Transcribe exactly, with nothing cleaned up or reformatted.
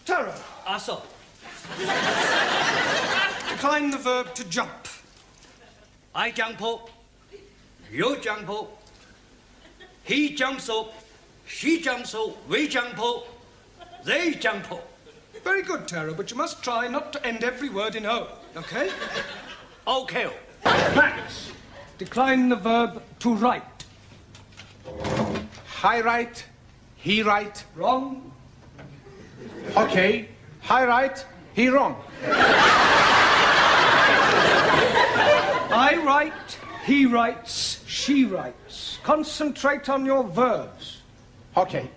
Taro. Ah, so. Decline the verb to jump. I jump up. You jump up. He jumps up. She jumps up. We jump up. They jump up. Very good, Taro, but you must try not to end every word in O, OK? OK. Max. Decline the verb to write. I write. He write. Wrong. OK. I write. He wrong. I write, he writes, she writes. Concentrate on your verbs. OK.